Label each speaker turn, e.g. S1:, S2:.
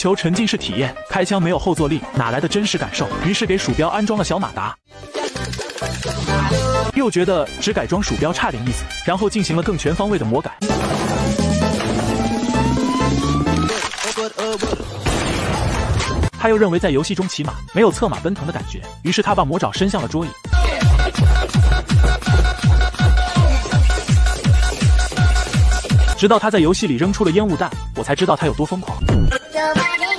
S1: 求沉浸式体验，开枪没有后坐力，哪来的真实感受？于是给鼠标安装了小马达。又觉得只改装鼠标差点意思，然后进行了更全方位的魔改。他又认为在游戏中骑马没有策马奔腾的感觉，于是他把魔爪伸向了桌椅。直到他在游戏里扔出了烟雾弹，我才知道他有多疯狂。